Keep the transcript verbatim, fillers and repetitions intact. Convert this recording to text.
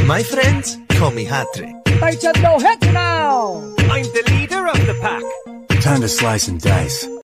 My friends call me Hat-Trick. Tay said no hit now! I'm the leader of the pack. Time to slice and dice.